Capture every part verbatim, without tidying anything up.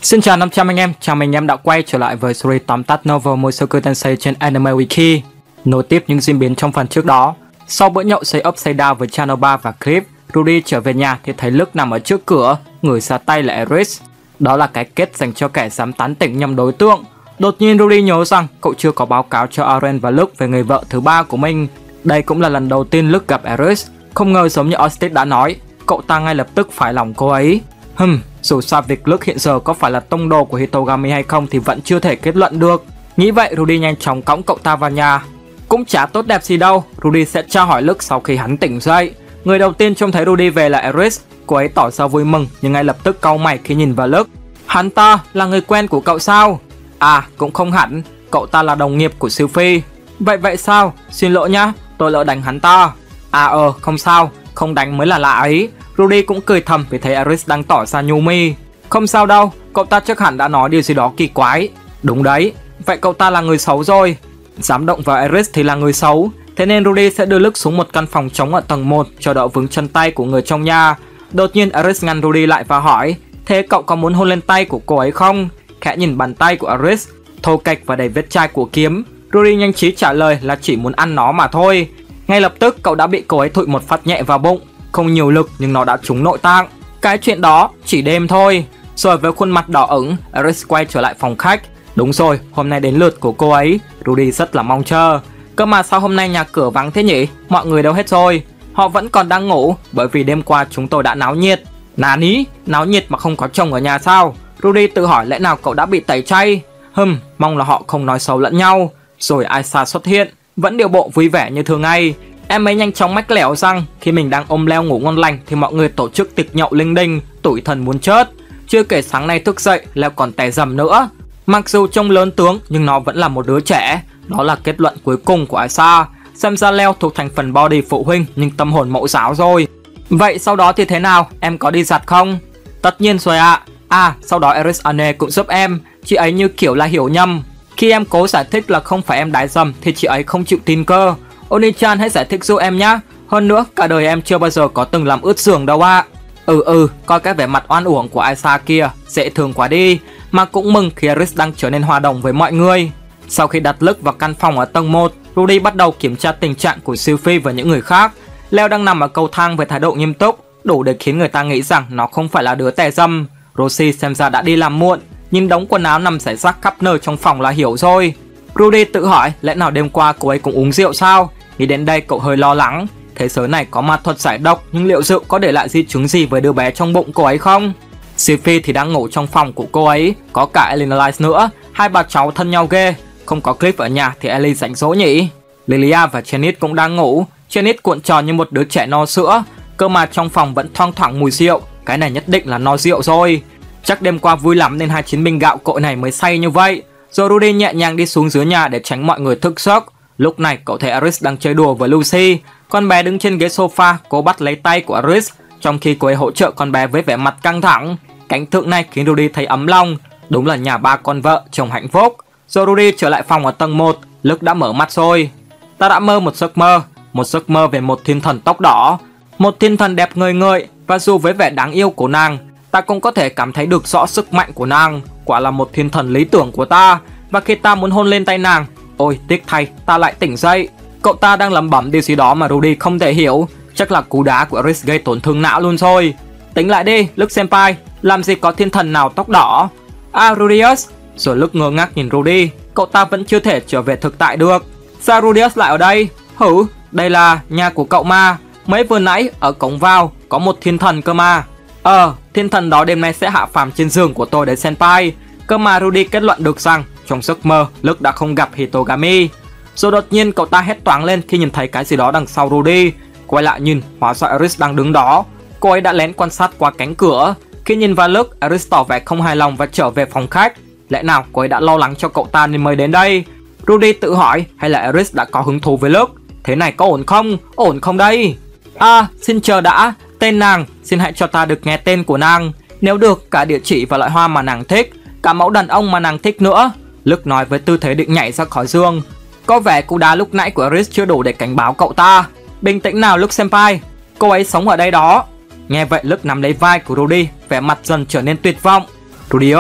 Xin chào năm trăm anh em, chào mừng anh em đã quay trở lại với series tóm tắt novel Mushoku Tensei trên Anime Wiki. Nối tiếp những diễn biến trong phần trước đó, sau bữa nhậu say up say down với Channel ba và Clip, Rudy trở về nhà thì thấy Luke nằm ở trước cửa, người ra tay là Eris. Đó là cái kết dành cho kẻ dám tán tỉnh nhầm đối tượng. Đột nhiên Rudy nhớ rằng cậu chưa có báo cáo cho Aren và Luke về người vợ thứ ba của mình. Đây cũng là lần đầu tiên Luke gặp Eris. Không ngờ giống như Austin đã nói, cậu ta ngay lập tức phải lòng cô ấy. Hừm, dù sao việc Luke hiện giờ có phải là tông đồ của Hitogami hay không thì vẫn chưa thể kết luận được. Nghĩ vậy Rudy nhanh chóng cõng cậu ta vào nhà. Cũng chả tốt đẹp gì đâu, Rudy sẽ tra hỏi Luke sau khi hắn tỉnh dậy. Người đầu tiên trông thấy Rudy về là Eris. Cô ấy tỏ ra vui mừng nhưng ngay lập tức cau mày khi nhìn vào Luke. Hắn ta là người quen của cậu sao? À, cũng không hẳn, cậu ta là đồng nghiệp của siêu phi. Vậy vậy sao? Xin lỗi nhá, tôi lỡ đánh hắn ta. À ờ, không sao, không đánh mới là lạ ấy. Rudy cũng cười thầm vì thấy Eris đang tỏ ra nhu mi. Không sao đâu, cậu ta chắc hẳn đã nói điều gì đó kỳ quái. Đúng đấy, vậy cậu ta là người xấu rồi. Dám động vào Eris thì là người xấu. Thế nên Rudy sẽ đưa Luke xuống một căn phòng trống ở tầng một cho đỡ vướng chân tay của người trong nhà. Đột nhiên Eris ngăn Rudy lại và hỏi, thế cậu có muốn hôn lên tay của cô ấy không? Khẽ nhìn bàn tay của Eris, thô kệch và đầy vết chai của kiếm, Rudy nhanh trí trả lời là chỉ muốn ăn nó mà thôi. Ngay lập tức cậu đã bị cô ấy thụi một phát nhẹ vào bụng, không nhiều lực nhưng nó đã trúng nội tạng. Cái chuyện đó chỉ đêm thôi. Rồi với khuôn mặt đỏ ửng, Eris quay trở lại phòng khách. Đúng rồi, hôm nay đến lượt của cô ấy, Rudy rất là mong chờ. Cơ mà sao hôm nay nhà cửa vắng thế nhỉ? Mọi người đâu hết rồi? Họ vẫn còn đang ngủ, bởi vì đêm qua chúng tôi đã náo nhiệt. Nání, náo nhiệt mà không có chồng ở nhà sao? Rudy tự hỏi lẽ nào cậu đã bị tẩy chay? Hừm, mong là họ không nói xấu lẫn nhau. Rồi Aisa xuất hiện, vẫn điệu bộ vui vẻ như thường ngày. Em ấy nhanh chóng mách lẻo rằng khi mình đang ôm leo ngủ ngon lành thì mọi người tổ chức tiệc nhậu linh đình, tủi thần muốn chết. Chưa kể sáng nay thức dậy, leo còn tè dầm nữa. Mặc dù trông lớn tướng nhưng nó vẫn là một đứa trẻ. Đó là kết luận cuối cùng của Aisa. Xem ra leo thuộc thành phần body phụ huynh nhưng tâm hồn mẫu giáo rồi. Vậy sau đó thì thế nào? Em có đi giặt không? Tất nhiên rồi ạ. À. à, sau đó Eris Ane cũng giúp em. Chị ấy như kiểu là hiểu nhầm. Khi em cố giải thích là không phải em đái dầm thì chị ấy không chịu tin cơ. Oni-chan hãy giải thích giúp em nhá. Hơn nữa cả đời em chưa bao giờ có từng làm ướt giường đâu ạ. À. Ừ ừ, coi cái vẻ mặt oan uổng của Aisa kia, dễ thương quá đi. Mà cũng mừng khi Eris đang trở nên hòa đồng với mọi người. Sau khi đặt Luke vào căn phòng ở tầng một, Rudy bắt đầu kiểm tra tình trạng của Siêu Phi và những người khác. Leo đang nằm ở cầu thang với thái độ nghiêm túc, đủ để khiến người ta nghĩ rằng nó không phải là đứa tè dâm. Rosie xem ra đã đi làm muộn, nhìn đống quần áo nằm rải rác khắp nơi trong phòng là hiểu rồi. Rudy tự hỏi lẽ nào đêm qua cô ấy cũng uống rượu sao? Nghĩ đến đây cậu hơi lo lắng. Thế giới này có ma thuật giải độc nhưng liệu rượu có để lại di chứng gì với đứa bé trong bụng cô ấy không? Siêu Phi thì đang ngủ trong phòng của cô ấy, có cả Elena Lice nữa. Hai bà cháu thân nhau ghê. Không có Cliff ở nhà thì Ellie rảnh rỗi nhỉ. Lilia và Janet cũng đang ngủ. Janet cuộn tròn như một đứa trẻ no sữa. Cơ mà trong phòng vẫn thoang thoảng mùi rượu. Cái này nhất định là no rượu rồi. Chắc đêm qua vui lắm nên hai chiến binh gạo cội này mới say như vậy. Rồi Rudy nhẹ nhàng đi xuống dưới nhà để tránh mọi người thức giấc. Lúc này cậu thấy Eris đang chơi đùa với Lucy. Con bé đứng trên ghế sofa, cố bắt lấy tay của Eris, trong khi cô ấy hỗ trợ con bé với vẻ mặt căng thẳng. Cảnh tượng này khiến Rudy thấy ấm lòng. Đúng là nhà ba con vợ chồng hạnh phúc. Rồi Rudy trở lại phòng ở tầng một. Luke đã mở mắt rồi. Ta đã mơ một giấc mơ. Một giấc mơ về một thiên thần tóc đỏ. Một thiên thần đẹp ngời ngời. Và dù với vẻ đáng yêu của nàng, ta cũng có thể cảm thấy được rõ sức mạnh của nàng. Quả là một thiên thần lý tưởng của ta. Và khi ta muốn hôn lên tay nàng, ôi tiếc thay, ta lại tỉnh dậy. Cậu ta đang lẩm bẩm điều gì đó mà Rudy không thể hiểu. Chắc là cú đá của Eris gây tổn thương não luôn rồi. Tính lại đi, Luke senpai, làm gì có thiên thần nào tóc đỏ? À, Rudius. Rồi Luke ngơ ngác nhìn Rudy. Cậu ta vẫn chưa thể trở về thực tại được. Sao Rudius lại ở đây? Hử, đây là nhà của cậu mà. Mấy vừa nãy ở cổng vào có một thiên thần cơ mà. Ờ, thiên thần đó đêm nay sẽ hạ phàm trên giường của tôi đấy senpai. Cơ mà Rudy kết luận được rằng trong giấc mơ Luke đã không gặp Hitogami. Rồi đột nhiên cậu ta hét toáng lên khi nhìn thấy cái gì đó đằng sau Rudy. Quay lại nhìn, hóa ra Eris đang đứng đó. Cô ấy đã lén quan sát qua cánh cửa. Khi nhìn vào Luke, Eris tỏ vẻ không hài lòng và trở về phòng khách. Lẽ nào cô ấy đã lo lắng cho cậu ta nên mới đến đây? Rudy tự hỏi hay là Eris đã có hứng thú với Luke? Thế này có ổn không? Ổn không đây? À, xin chờ đã. Tên nàng, xin hãy cho ta được nghe tên của nàng. Nếu được, cả địa chỉ và loại hoa mà nàng thích, cả mẫu đàn ông mà nàng thích nữa. Luke nói với tư thế định nhảy ra khỏi giường. Có vẻ cú đá lúc nãy của Eris chưa đủ để cảnh báo cậu ta. Bình tĩnh nào Luke senpai, cô ấy sống ở đây đó. Nghe vậy Luke nắm lấy vai của Rudy, vẻ mặt dần trở nên tuyệt vọng. Rudius,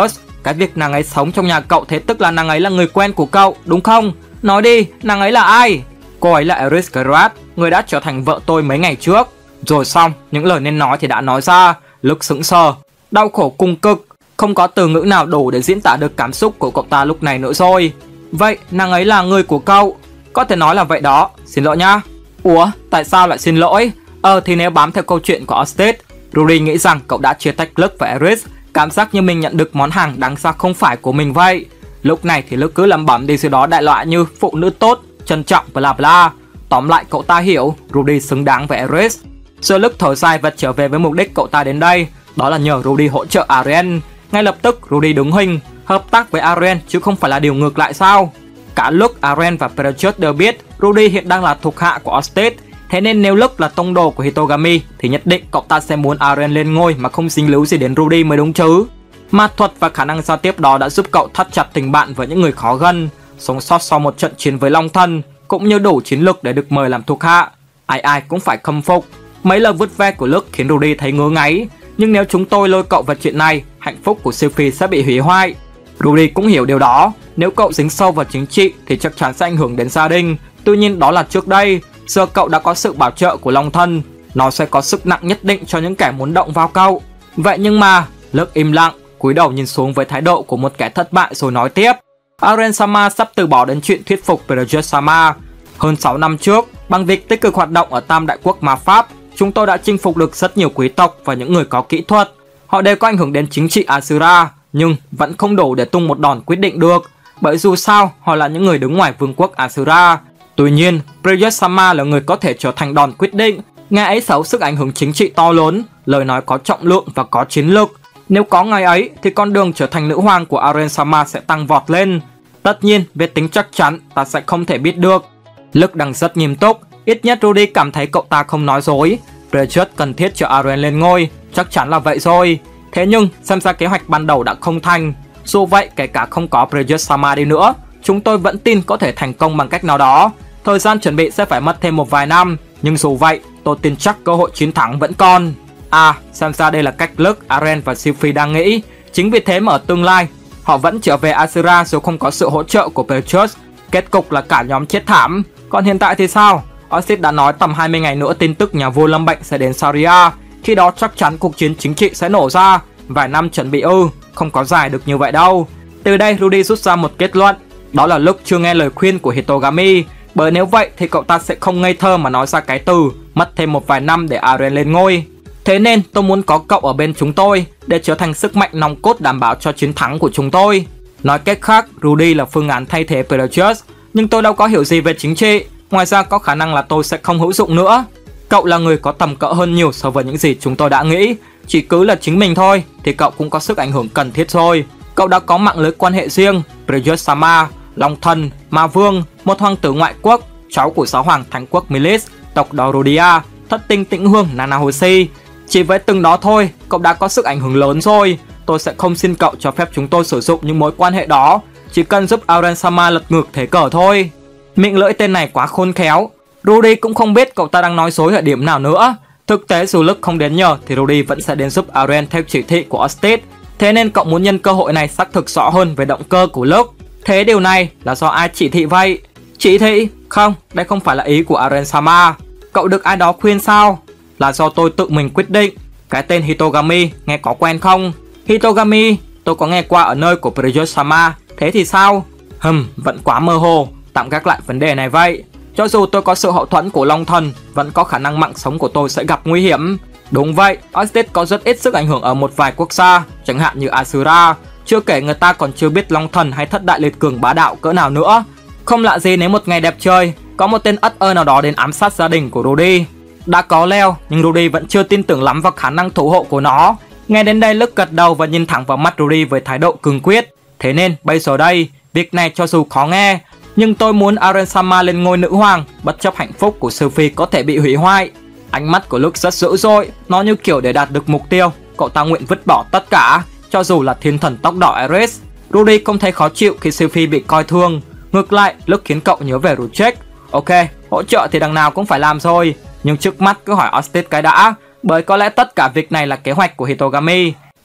cái việc nàng ấy sống trong nhà cậu thế tức là nàng ấy là người quen của cậu, đúng không? Nói đi, nàng ấy là ai? Cô ấy là Eris Gerard, người đã trở thành vợ tôi mấy ngày trước. Rồi xong, những lời nên nói thì đã nói ra. Luke sững sờ, đau khổ cùng cực, không có từ ngữ nào đủ để diễn tả được cảm xúc của cậu ta lúc này nữa rồi. Vậy, nàng ấy là người của cậu? Có thể nói là vậy đó, xin lỗi nhá. Ủa, tại sao lại xin lỗi? Ờ thì nếu bám theo câu chuyện của Orsted, Rudy nghĩ rằng cậu đã chia tách Luke và Eris, cảm giác như mình nhận được món hàng đáng ra không phải của mình vậy. Lúc này thì Luke cứ lẩm bẩm đi, sau đó đại loại như phụ nữ tốt, trân trọng bla bla. Tóm lại cậu ta hiểu Rudy xứng đáng với Eris. Rồi Luke thở dài và trở về với mục đích cậu ta đến đây, đó là nhờ Rudy hỗ trợ Ariel. Ngay lập tức Rudy đứng hình, hợp tác với Ariel chứ không phải là điều ngược lại sao? Cả Luke, Ariel và Precious đều biết Rudy hiện đang là thuộc hạ của Orsted. Thế nên nếu Luke là tông đồ của Hitogami thì nhất định cậu ta sẽ muốn Ariel lên ngôi mà không dính líu gì đến Rudy mới đúng chứ. Ma thuật và khả năng giao tiếp đó đã giúp cậu thắt chặt tình bạn với những người khó gần, sống sót sau một trận chiến với Long Thần, cũng như đủ chiến lược để được mời làm thuộc hạ. Ai ai cũng phải khâm phục. Mấy lời vứt ve của Luke khiến Rudy thấy ngứa ngáy. Nhưng nếu chúng tôi lôi cậu vào chuyện này, hạnh phúc của Sophie sẽ bị hủy hoại. Rudy cũng hiểu điều đó. Nếu cậu dính sâu vào chính trị thì chắc chắn sẽ ảnh hưởng đến gia đình. Tuy nhiên đó là trước đây. Giờ cậu đã có sự bảo trợ của Long Thần, nó sẽ có sức nặng nhất định cho những kẻ muốn động vào cậu. Vậy nhưng mà Luke im lặng, cúi đầu nhìn xuống với thái độ của một kẻ thất bại rồi nói tiếp. Arensama sắp từ bỏ đến chuyện thuyết phục Perejus-sama. Hơn sáu năm trước, bằng việc tích cực hoạt động ở Tam Đại Quốc Ma Pháp, chúng tôi đã chinh phục được rất nhiều quý tộc và những người có kỹ thuật. Họ đều có ảnh hưởng đến chính trị Asura, nhưng vẫn không đủ để tung một đòn quyết định được, bởi dù sao họ là những người đứng ngoài vương quốc Asura. Tuy nhiên, Perejus-sama là người có thể trở thành đòn quyết định. Ngài ấy sở hữu sức ảnh hưởng chính trị to lớn, lời nói có trọng lượng và có chiến lược. Nếu có ngài ấy thì con đường trở thành nữ hoàng của Arensama sẽ tăng vọt lên. Tất nhiên, về tính chắc chắn ta sẽ không thể biết được. Luke đang rất nghiêm túc, ít nhất Rudy cảm thấy cậu ta không nói dối. Precious cần thiết cho Ariel lên ngôi, chắc chắn là vậy rồi. Thế nhưng, xem ra kế hoạch ban đầu đã không thành. Dù vậy, kể cả không có Perejus-sama đi nữa, chúng tôi vẫn tin có thể thành công bằng cách nào đó. Thời gian chuẩn bị sẽ phải mất thêm một vài năm, nhưng dù vậy, tôi tin chắc cơ hội chiến thắng vẫn còn. À, xem ra đây là cách Luke, Ariel và Sophie đang nghĩ. Chính vì thế mà ở tương lai, họ vẫn trở về Asura dù không có sự hỗ trợ của Precious. Kết cục là cả nhóm chết thảm. Còn hiện tại thì sao? Orsted đã nói tầm hai mươi ngày nữa tin tức nhà vua lâm bệnh sẽ đến Saria. Khi đó chắc chắn cuộc chiến chính trị sẽ nổ ra. Vài năm chuẩn bị ư, không có dài được như vậy đâu. Từ đây Rudy rút ra một kết luận, đó là Luke chưa nghe lời khuyên của Hitogami. Bởi nếu vậy thì cậu ta sẽ không ngây thơ mà nói ra cái từ mất thêm một vài năm để Ariel lên ngôi. Thế nên tôi muốn có cậu ở bên chúng tôi để trở thành sức mạnh nòng cốt đảm bảo cho chiến thắng của chúng tôi. Nói cách khác, Rudy là phương án thay thế Precious, nhưng tôi đâu có hiểu gì về chính trị. Ngoài ra có khả năng là tôi sẽ không hữu dụng nữa. Cậu là người có tầm cỡ hơn nhiều so với những gì chúng tôi đã nghĩ. Chỉ cứ là chính mình thôi thì cậu cũng có sức ảnh hưởng cần thiết rồi. Cậu đã có mạng lưới quan hệ riêng, Precious-sama, Long Thần, Ma Vương, một hoàng tử ngoại quốc, cháu của giáo hoàng thánh quốc Milis, tộc Dorudia, thất tinh tĩnh hương Nanahoshi. Chỉ với từng đó thôi, cậu đã có sức ảnh hưởng lớn rồi. Tôi sẽ không xin cậu cho phép chúng tôi sử dụng những mối quan hệ đó, chỉ cần giúp Arensama lật ngược thế cờ thôi. Miệng lưỡi tên này quá khôn khéo. Rudy cũng không biết cậu ta đang nói dối ở điểm nào nữa. Thực tế dù Luke không đến nhờ thì Rudy vẫn sẽ đến giúp Ariel theo chỉ thị của Orsted. Thế nên cậu muốn nhân cơ hội này xác thực rõ hơn về động cơ của Luke. Thế điều này là do ai chỉ thị vậy? Chỉ thị? Không, đây không phải là ý của Arensama. Cậu được ai đó khuyên sao? Là do tôi tự mình quyết định. Cái tên Hitogami nghe có quen không? Hitogami, tôi có nghe qua ở nơi của Precious-sama. Thế thì sao? Hừm, vẫn quá mơ hồ. Tạm gác lại vấn đề này vậy. Cho dù tôi có sự hậu thuẫn của Long Thần, vẫn có khả năng mạng sống của tôi sẽ gặp nguy hiểm. Đúng vậy, Orsted có rất ít sức ảnh hưởng ở một vài quốc gia, chẳng hạn như Asura. Chưa kể người ta còn chưa biết Long Thần hay thất đại liệt cường bá đạo cỡ nào nữa. Không lạ gì nếu một ngày đẹp trời, có một tên ất ơ nào đó đến ám sát gia đình của Rudy. Đã có leo, nhưng Rudy vẫn chưa tin tưởng lắm vào khả năng thủ hộ của nó. Nghe đến đây Luke gật đầu và nhìn thẳng vào mắt Rudy với thái độ cương quyết. Thế nên bây giờ đây, việc này cho dù khó nghe, nhưng tôi muốn Arensama lên ngôi nữ hoàng, bất chấp hạnh phúc của Sophie có thể bị hủy hoại. Ánh mắt của Luke rất dữ dội, nó như kiểu để đạt được mục tiêu, cậu ta nguyện vứt bỏ tất cả, cho dù là thiên thần tóc đỏ Ares. Rudy không thấy khó chịu khi Sophie bị coi thường, ngược lại Luke khiến cậu nhớ về Rutschek. Ok, hỗ trợ thì đằng nào cũng phải làm rồi, nhưng trước mắt cứ hỏi Orsted cái đã, bởi có lẽ tất cả việc này là kế hoạch của Hitogami.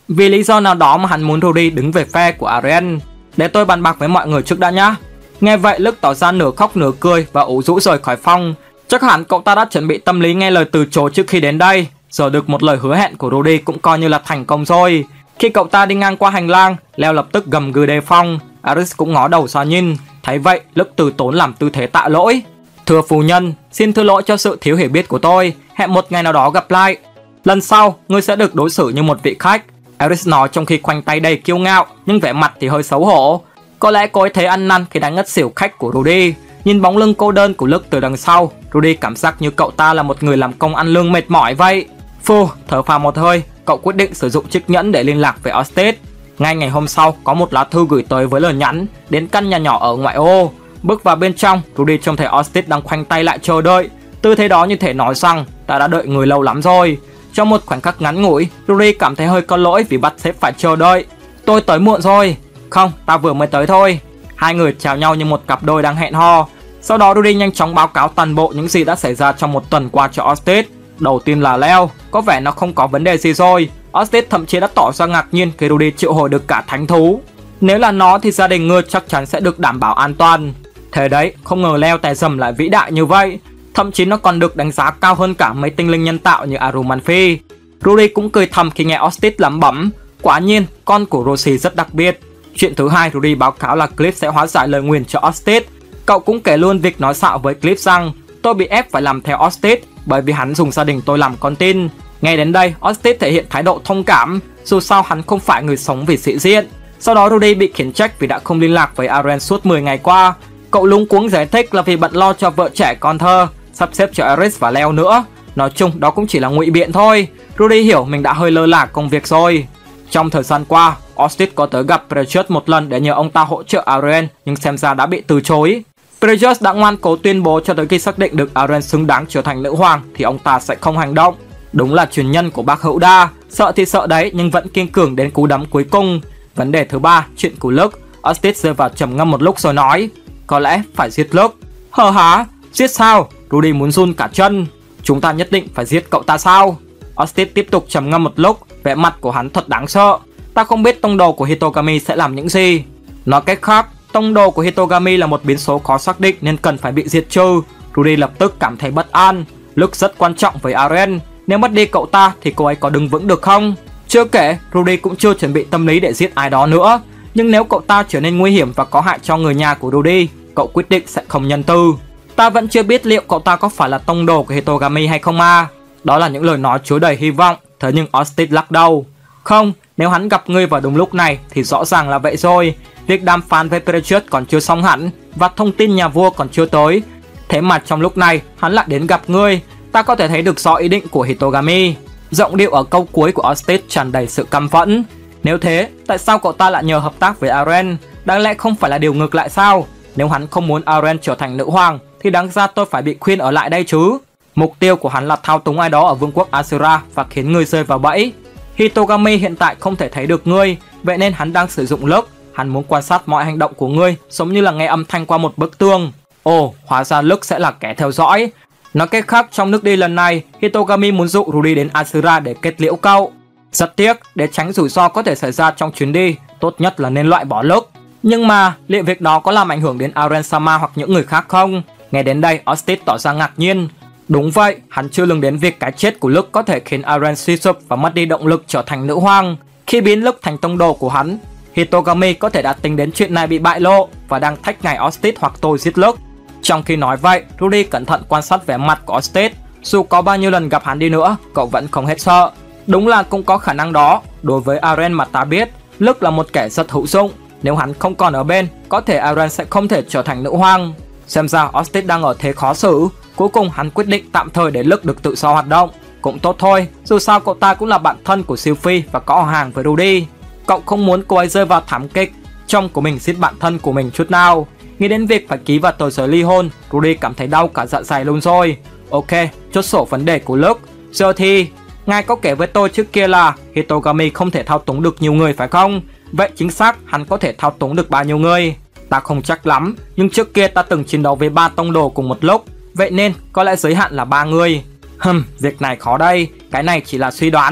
Vì lý do nào đó mà hắn muốn Rudy đứng về phe của Ariel. Để tôi bàn bạc với mọi người trước đã nhá. Nghe vậy Luke tỏ ra nửa khóc nửa cười và ủ rũ rời khỏi phòng. Chắc hẳn cậu ta đã chuẩn bị tâm lý nghe lời từ chối trước khi đến đây. Giờ được một lời hứa hẹn của Rudy cũng coi như là thành công rồi. Khi cậu ta đi ngang qua hành lang, Leo lập tức gầm gừ đề phòng. Aris cũng ngó đầu ra nhìn. Thấy vậy, Luke từ tốn làm tư thế tạ lỗi. Thưa phu nhân, xin thứ lỗi cho sự thiếu hiểu biết của tôi. Hẹn một ngày nào đó gặp lại. Lần sau, ngươi sẽ được đối xử như một vị khách. Aris nói trong khi khoanh tay đầy kiêu ngạo, nhưng vẻ mặt thì hơi xấu hổ. Có lẽ cô ấy thấy ăn năn khi đánh ngất xỉu khách của Rudy. Nhìn bóng lưng cô đơn của Luke từ đằng sau, Rudy cảm giác như cậu ta là một người làm công ăn lương mệt mỏi vậy. Phu, thở phào một hơi, cậu quyết định sử dụng chiếc nhẫn để liên lạc với Osted. Ngay ngày hôm sau, có một lá thư gửi tới với lời nhắn đến căn nhà nhỏ ở ngoại ô. Bước vào bên trong, Rudy trông thấy Osted đang khoanh tay lại chờ đợi. Tư thế đó như thể nói rằng ta đã đợi người lâu lắm rồi. Trong một khoảnh khắc ngắn ngủi, Rudy cảm thấy hơi có lỗi vì bắt sếp phải chờ đợi. Tôi tới muộn rồi. Không, ta vừa mới tới thôi. Hai người chào nhau như một cặp đôi đang hẹn hò. Sau đó Rudy nhanh chóng báo cáo toàn bộ những gì đã xảy ra trong một tuần qua cho Osted. Đầu tiên là Leo, có vẻ nó không có vấn đề gì rồi. Osted thậm chí đã tỏ ra ngạc nhiên khi Rudy triệu hồi được cả thánh thú. Nếu là nó thì gia đình ngươi chắc chắn sẽ được đảm bảo an toàn. Thế đấy, không ngờ Leo tài dầm lại vĩ đại như vậy. Thậm chí nó còn được đánh giá cao hơn cả mấy tinh linh nhân tạo như Arumanfi. Rudy cũng cười thầm khi nghe Osted lẩm bẩm. Quả nhiên, con của Rosie rất đặc biệt. Chuyện thứ hai Rudy báo cáo là Cliff sẽ hóa giải lời nguyền cho Osted. Cậu cũng kể luôn việc nói xạo với Cliff rằng tôi bị ép phải làm theo Osted bởi vì hắn dùng gia đình tôi làm con tin. Nghe đến đây, Osted thể hiện thái độ thông cảm, dù sao hắn không phải người sống vì sĩ diện. Sau đó Rudy bị khiển trách vì đã không liên lạc với Aren suốt mười ngày qua. Cậu luống cuống giải thích là vì bận lo cho vợ trẻ con thơ, sắp xếp cho Aris và Leo nữa. Nói chung đó cũng chỉ là ngụy biện thôi. Rudy hiểu mình đã hơi lơ là công việc rồi. Trong thời gian qua, Osted có tới gặp Precious một lần để nhờ ông ta hỗ trợ Aren, nhưng xem ra đã bị từ chối. Precious đã ngoan cố tuyên bố cho tới khi xác định được Aren xứng đáng trở thành nữ hoàng thì ông ta sẽ không hành động. Đúng là truyền nhân của bác Hữu Đa, sợ thì sợ đấy nhưng vẫn kiên cường đến cú đấm cuối cùng. Vấn đề thứ ba, chuyện của Luke. Osted rơi vào trầm ngâm một lúc rồi nói, có lẽ phải giết Luke. Hờ hả, giết sao? Rudy muốn run cả chân. Chúng ta nhất định phải giết cậu ta sao? Osted tiếp tục trầm ngâm một lúc, vẻ mặt của hắn thật đáng sợ. Ta không biết tông đồ của Hitogami sẽ làm những gì. Nói cách khác, tông đồ của Hitogami là một biến số khó xác định nên cần phải bị diệt trừ. Rudy lập tức cảm thấy bất an. Luke rất quan trọng với Aren. Nếu mất đi cậu ta thì cô ấy có đứng vững được không? Chưa kể, Rudy cũng chưa chuẩn bị tâm lý để giết ai đó nữa. Nhưng nếu cậu ta trở nên nguy hiểm và có hại cho người nhà của Rudy, cậu quyết định sẽ không nhân từ. Ta vẫn chưa biết liệu cậu ta có phải là tông đồ của Hitogami hay không à? Đó là những lời nói chứa đầy hy vọng. Thế nhưng Osted lắc đầu. Không, nếu hắn gặp ngươi vào đúng lúc này thì rõ ràng là vậy rồi. Việc đàm phán với Precious còn chưa xong hẳn và thông tin nhà vua còn chưa tới. Thế mà trong lúc này hắn lại đến gặp ngươi. Ta có thể thấy được rõ ý định của Hitogami. Giọng điệu ở câu cuối của Osted tràn đầy sự căm phẫn. Nếu thế, tại sao cậu ta lại nhờ hợp tác với Aren? Đáng lẽ không phải là điều ngược lại sao? Nếu hắn không muốn Aren trở thành nữ hoàng thì đáng ra tôi phải bị khuyên ở lại đây chứ. Mục tiêu của hắn là thao túng ai đó ở vương quốc Asura và khiến ngươi rơi vào bẫy. Hitogami hiện tại không thể thấy được ngươi, vậy nên hắn đang sử dụng Luke. Hắn muốn quan sát mọi hành động của ngươi, giống như là nghe âm thanh qua một bức tường. Ồ, hóa ra Luke sẽ là kẻ theo dõi. Nói cách khác, trong nước đi lần này, Hitogami muốn dụ Rudy đến Asura để kết liễu cậu. Rất tiếc, để tránh rủi ro có thể xảy ra trong chuyến đi, tốt nhất là nên loại bỏ Luke. Nhưng mà, liệu việc đó có làm ảnh hưởng đến Aren-sama hoặc những người khác không? Nghe đến đây, Osted tỏ ra ngạc nhiên. Đúng vậy, hắn chưa lường đến việc cái chết của Luke có thể khiến Aren suy sụp và mất đi động lực trở thành nữ hoàng. Khi biến Luke thành tông đồ của hắn, Hitogami có thể đã tính đến chuyện này bị bại lộ và đang thách ngài Osted hoặc tôi giết Luke. Trong khi nói vậy, Rudy cẩn thận quan sát vẻ mặt của Osted. Dù có bao nhiêu lần gặp hắn đi nữa, cậu vẫn không hết sợ. Đúng là cũng có khả năng đó. Đối với Aren mà ta biết, Luke là một kẻ rất hữu dụng. Nếu hắn không còn ở bên, có thể Aren sẽ không thể trở thành nữ hoàng. Xem ra Osted đang ở thế khó xử. Cuối cùng hắn quyết định tạm thời để Luke được tự do hoạt động. Cũng tốt thôi, dù sao cậu ta cũng là bạn thân của Sylphie và có họ hàng với Rudy. Cậu không muốn cô ấy rơi vào thảm kịch chồng của mình giết bạn thân của mình chút nào. Nghĩ đến việc phải ký vào tờ giấy ly hôn, Rudy cảm thấy đau cả dạ dày luôn rồi. Ok, chốt sổ vấn đề của Luke. Giờ thì, ngài có kể với tôi trước kia là Hitogami không thể thao túng được nhiều người phải không? Vậy chính xác hắn có thể thao túng được bao nhiêu người? Ta không chắc lắm, nhưng trước kia ta từng chiến đấu với ba tông đồ cùng một lúc. Vậy nên có lẽ giới hạn là ba người. Hừm, việc này khó đây, cái này chỉ là suy đoán.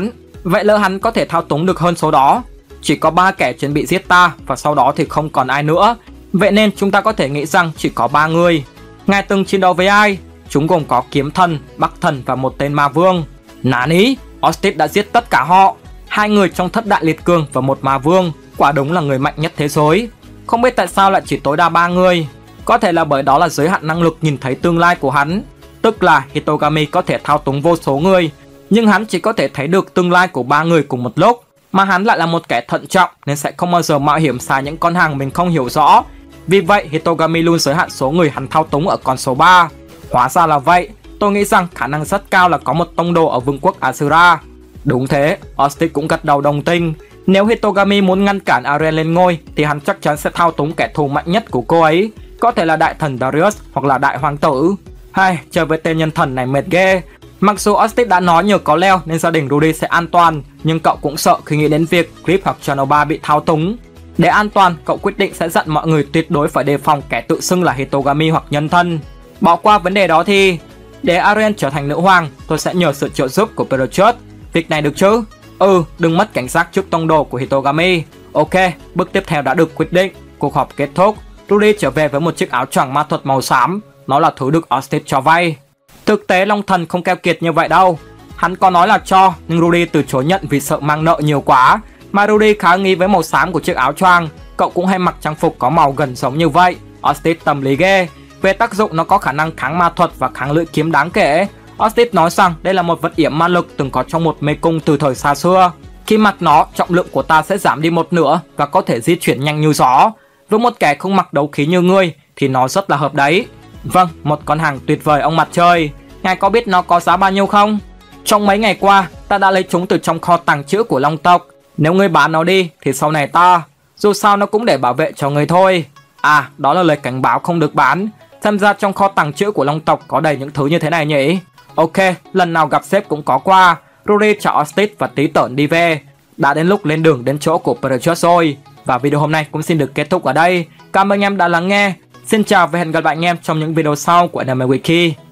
Vậy lỡ hắn có thể thao túng được hơn số đó. Chỉ có ba kẻ chuẩn bị giết ta và sau đó thì không còn ai nữa. Vậy nên chúng ta có thể nghĩ rằng chỉ có ba người. Ngài từng chiến đấu với ai? Chúng gồm có kiếm thần, bắc thần và một tên ma vương. Nání, Ostit đã giết tất cả họ. Hai người trong thất đại liệt cương và một ma vương. Quả đúng là người mạnh nhất thế giới. Không biết tại sao lại chỉ tối đa ba người. Có thể là bởi đó là giới hạn năng lực nhìn thấy tương lai của hắn. Tức là Hitogami có thể thao túng vô số người, nhưng hắn chỉ có thể thấy được tương lai của ba người cùng một lúc. Mà hắn lại là một kẻ thận trọng nên sẽ không bao giờ mạo hiểm xài những con hàng mình không hiểu rõ. Vì vậy Hitogami luôn giới hạn số người hắn thao túng ở con số ba. Hóa ra là vậy, tôi nghĩ rằng khả năng rất cao là có một tông đồ ở vương quốc Asura. Đúng thế, Ostit cũng gật đầu đồng tình. Nếu Hitogami muốn ngăn cản Arien lên ngôi thì hắn chắc chắn sẽ thao túng kẻ thù mạnh nhất của cô ấy. Có thể là đại thần Darius hoặc là đại hoàng tử. Hay, chơi với tên nhân thần này mệt ghê. Mặc dù Ostit đã nói nhờ có Leo nên gia đình Rudy sẽ an toàn, nhưng cậu cũng sợ khi nghĩ đến việc Clip hoặc Channel ba bị thao túng. Để an toàn, cậu quyết định sẽ dặn mọi người tuyệt đối phải đề phòng kẻ tự xưng là Hitogami hoặc nhân thân. Bỏ qua vấn đề đó thì, để Arien trở thành nữ hoàng, tôi sẽ nhờ sự trợ giúp của Perchus. Việc này được chứ? Ừ, đừng mất cảnh giác trước tông đồ của Hitogami. Ok, bước tiếp theo đã được quyết định. Cuộc họp kết thúc, Rudy trở về với một chiếc áo choàng ma thuật màu xám. Nó là thứ được Ostit cho vay. Thực tế Long Thần không keo kiệt như vậy đâu. Hắn có nói là cho, nhưng Rudy từ chối nhận vì sợ mang nợ nhiều quá. Mà Rudy khá nghi với màu xám của chiếc áo choàng. Cậu cũng hay mặc trang phục có màu gần giống như vậy. Ostit tâm lý ghê. Về tác dụng, nó có khả năng kháng ma thuật và kháng lưỡi kiếm đáng kể. Ostit nói rằng đây là một vật yểm ma lực từng có trong một mê cung từ thời xa xưa. Khi mặc nó, trọng lượng của ta sẽ giảm đi một nửa và có thể di chuyển nhanh như gió. Với một kẻ không mặc đấu khí như ngươi thì nó rất là hợp đấy. Vâng, một con hàng tuyệt vời ông mặt trời. Ngài có biết nó có giá bao nhiêu không? Trong mấy ngày qua, ta đã lấy chúng từ trong kho tàng trữ của Long tộc. Nếu ngươi bán nó đi thì sau này ta, dù sao nó cũng để bảo vệ cho ngươi thôi. À, đó là lời cảnh báo không được bán. Xem ra trong kho tàng trữ của Long tộc có đầy những thứ như thế này nhỉ. Ok, lần nào gặp sếp cũng có qua. Rudy chào Ostit và tí tởn đi về. Đã đến lúc lên đường đến chỗ của Perchus rồi. Và video hôm nay cũng xin được kết thúc ở đây. Cảm ơn anh em đã lắng nghe. Xin chào và hẹn gặp lại anh em trong những video sau của Anime Wiki.